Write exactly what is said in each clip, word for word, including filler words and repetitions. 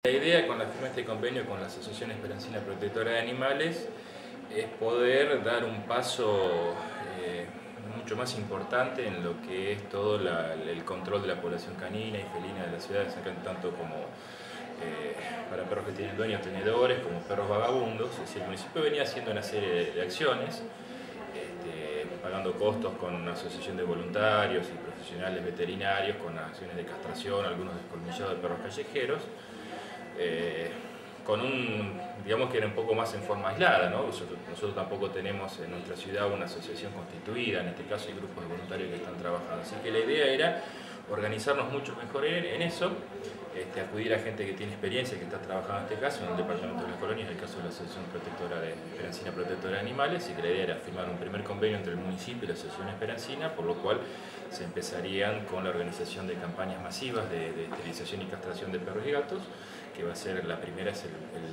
La idea con la firma de este convenio con la Asociación Esperancina Protectora de Animales es poder dar un paso eh, mucho más importante en lo que es todo la, el control de la población canina y felina de la ciudad de San Carlos, tanto como eh, para perros que tienen dueños tenedores, como perros vagabundos. Es decir, el municipio venía haciendo una serie de, de acciones, este, pagando costos con una asociación de voluntarios y profesionales veterinarios, con acciones de castración, algunos descolmillados de perros callejeros. Eh, con un, digamos que era un poco más en forma aislada, ¿no? Nosotros, nosotros tampoco tenemos en nuestra ciudad una asociación constituida, en este caso hay grupos de voluntarios que están trabajando, así que la idea era organizarnos mucho mejor en, en eso, este, acudir a gente que tiene experiencia, que está trabajando en este caso, en el departamento de las colonias, en el caso de la Asociación Protectora de Esperancina Protectora de Animales, y que la idea era firmar un primer convenio entre el municipio y la Asociación Esperancina, por lo cual se empezarían con la organización de campañas masivas de, de esterilización y castración de perros y gatos, que va a ser, la primera es el,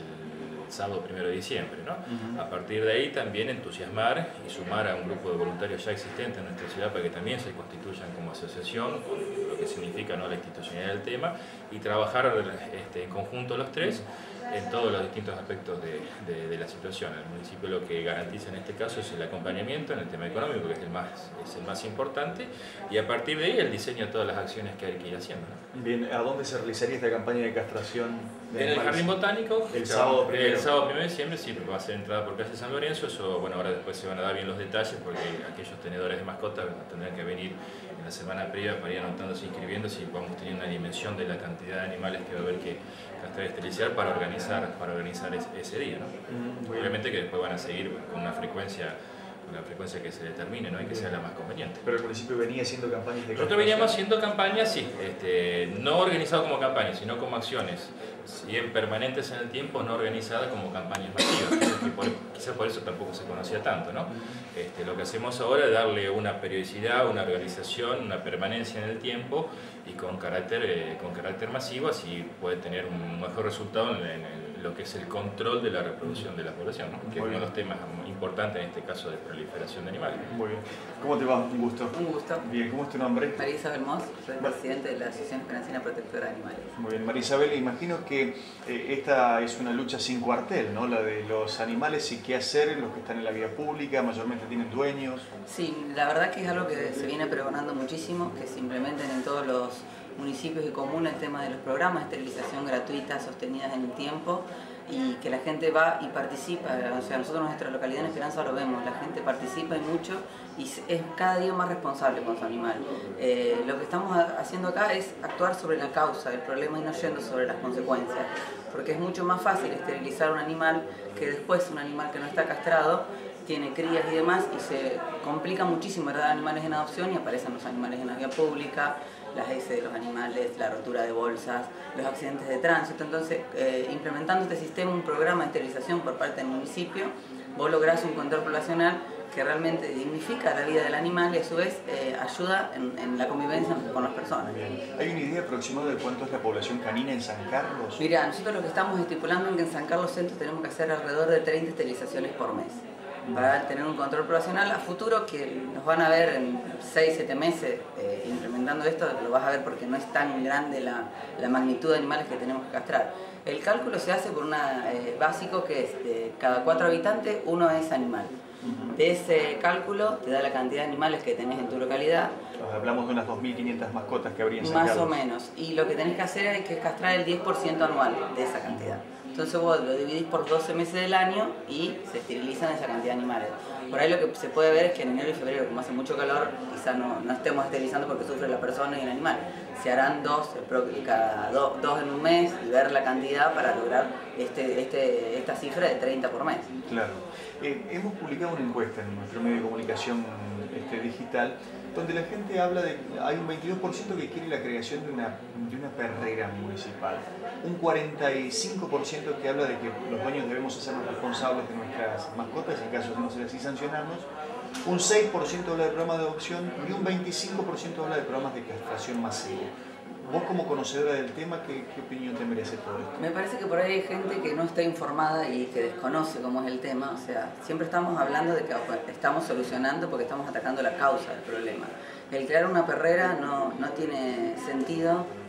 el sábado primero de diciembre, ¿no? Uh-huh. A partir de ahí también entusiasmar y sumar a un grupo de voluntarios ya existentes en nuestra ciudad para que también se constituyan como asociación, con lo que significa, ¿no?, la institucionalidad del tema, y trabajar este, en conjunto los tres en todos los distintos aspectos de, de, de la situación. El municipio lo que garantiza en este caso es el acompañamiento en el tema económico, que es el más, es el más importante, y a partir de ahí el diseño de todas las acciones que hay que ir haciendo, ¿no? Bien, ¿a dónde se realizaría esta campaña de castración de En el Jardín Botánico, el sábado primero. El sábado primero de diciembre, sí, porque va a ser entrada por calle San Lorenzo. Eso, bueno, ahora después se van a dar bien los detalles, porque aquellos tenedores de mascotas tendrán que venir en la semana previa para ir anotándose, inscribiéndose, y vamos teniendo una dimensión de la cantidad de animales que va a haber que castrar y esterilizar para organizar, para organizar ese, ese día, ¿no? Mm, obviamente que después van a seguir con una frecuencia la frecuencia que se determine, ¿no?, y que sea la más conveniente. Pero el municipio venía haciendo campañas de Nosotros veníamos haciendo campañas, sí, este, no organizadas como campañas, sino como acciones, bien permanentes en el tiempo, no organizadas como campañas masivas, que por, quizás por eso tampoco se conocía tanto, ¿no? Este, lo que hacemos ahora es darle una periodicidad, una organización, una permanencia en el tiempo y con carácter, eh, con carácter masivo, así puede tener un mejor resultado en, en, en lo que es el control de la reproducción de la población, ¿no?, que es uno de los temas importantes en este caso de proliferación de animales. Muy bien. ¿Cómo te va? Un gusto. Un gusto. Bien, ¿cómo es tu nombre? María Isabel Moss, soy presidente de la Asociación Esperancina Protectora de Animales. Muy bien, María Isabel, imagino que eh, esta es una lucha sin cuartel, ¿no? La de los animales y qué hacer, los que están en la vía pública, mayormente tienen dueños. Sí, la verdad que es algo que se viene pregonando muchísimo, que se implementen en todos los municipios y comunas el tema de los programas de esterilización gratuita, sostenidas en el tiempo, y que la gente va y participa. O sea, nosotros en nuestra localidad en Esperanza lo vemos, la gente participa y mucho y es cada día más responsable con su animal. Eh, lo que estamos haciendo acá es actuar sobre la causa del problema y no yendo sobre las consecuencias, porque es mucho más fácil esterilizar un animal que después un animal que no está castrado tiene crías y demás, y se complica muchísimo dar animales en adopción y aparecen los animales en la vía pública, las heces de los animales, la rotura de bolsas, los accidentes de tránsito. Entonces, eh, implementando este sistema, un programa de esterilización por parte del municipio, vos lográs un control poblacional que realmente dignifica la vida del animal y a su vez eh, ayuda en, en la convivencia con las personas. Bien. ¿Hay una idea aproximada de cuánto es la población canina en San Carlos? Mira, nosotros lo que estamos estipulando es que en San Carlos Centro tenemos que hacer alrededor de treinta esterilizaciones por mes, para tener un control poblacional a futuro, que nos van a ver en seis siete meses eh, implementando esto. Lo vas a ver porque no es tan grande la, la magnitud de animales que tenemos que castrar. El cálculo se hace por un eh, básico que es de cada cuatro habitantes uno es animal. De ese cálculo te da la cantidad de animales que tenés en tu localidad. Hablamos de unas dos mil quinientas mascotas que habría en San Carlos. Más o menos. Y lo que tenés que hacer es que castrar el diez por ciento anual de esa cantidad. Entonces vos lo dividís por doce meses del año y se esterilizan esa cantidad de animales. Por ahí lo que se puede ver es que en enero y febrero, como hace mucho calor, quizás no, no estemos esterilizando porque sufre la persona y el animal. Se harán dos, cada do, dos en un mes, y ver la cantidad para lograr este, este, esta cifra de treinta por mes. Claro. Eh, hemos publicado una encuesta en nuestro medio de comunicación este, digital, donde la gente habla de, hay un veintidós por ciento que quiere la creación de una, de una perrera municipal, un cuarenta y cinco por ciento que habla de que los dueños debemos hacernos responsables de nuestras mascotas, en caso de no ser así sancionarnos, un seis por ciento habla de programas de adopción y un veinticinco por ciento habla de programas de castración masivo. Vos como conocedora del tema, ¿qué, qué opinión te merece todo esto? Me parece que por ahí hay gente que no está informada y que desconoce cómo es el tema. O sea, siempre estamos hablando de que estamos solucionando porque estamos atacando la causa del problema. El crear una perrera no, no tiene sentido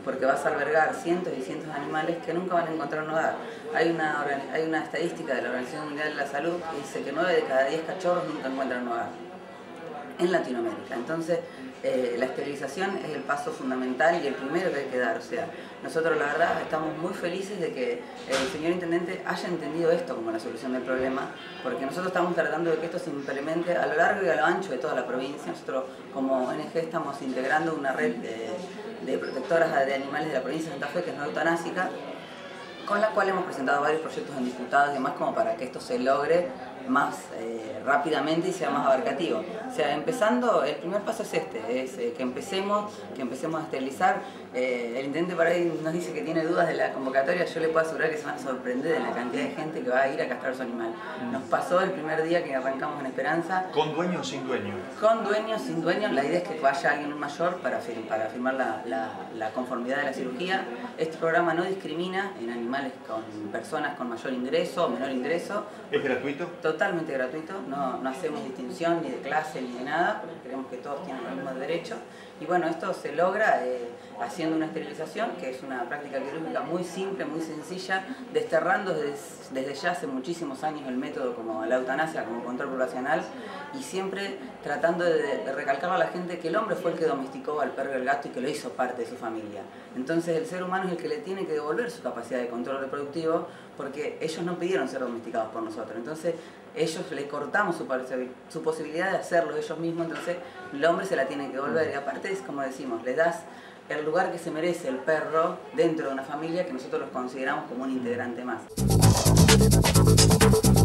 porque vas a albergar cientos y cientos de animales que nunca van a encontrar un hogar. Hay una, hay una estadística de la Organización Mundial de la Salud que dice que nueve de cada diez cachorros nunca encuentran un hogar en Latinoamérica. Entonces, eh, la esterilización es el paso fundamental y el primero que hay que dar. O sea, nosotros la verdad estamos muy felices de que el señor Intendente haya entendido esto como la solución del problema, porque nosotros estamos tratando de que esto se implemente a lo largo y a lo ancho de toda la provincia. Nosotros como O N G estamos integrando una red de, de protectoras de animales de la provincia de Santa Fe, que es no eutanásica, con la cual hemos presentado varios proyectos en diputados y demás como para que esto se logre más eh, rápidamente y sea más abarcativo. O sea, empezando, el primer paso es este, es eh, que empecemos, que empecemos a esterilizar. Eh, el intendente por ahí nos dice que tiene dudas de la convocatoria, yo le puedo asegurar que se van a sorprender de la cantidad de gente que va a ir a castrar su animal. Nos pasó el primer día que arrancamos en Esperanza. ¿Con dueño o sin dueño? Con dueños, sin dueños. La idea es que vaya alguien mayor para, fir para firmar la, la, la conformidad de la cirugía. Este programa no discrimina en animales con personas con mayor ingreso o menor ingreso. ¿Es gratuito? Totalmente gratuito, no, no hacemos distinción ni de clase ni de nada, porque creemos que todos tienen los mismos derechos. Y bueno, esto se logra eh, haciendo una esterilización, que es una práctica quirúrgica muy simple, muy sencilla, desterrando desde, desde ya hace muchísimos años el método como la eutanasia, como control poblacional, y siempre tratando de, de recalcarle a la gente que el hombre fue el que domesticó al perro y al gato y que lo hizo parte de su familia. Entonces el ser humano es el que le tiene que devolver su capacidad de control reproductivo, porque ellos no pidieron ser domesticados por nosotros. Entonces ellos le cortamos su, su posibilidad de hacerlo ellos mismos, entonces el hombre se la tiene que devolver. Y aparte es como decimos, le das el lugar que se merece el perro dentro de una familia que nosotros los consideramos como un integrante más.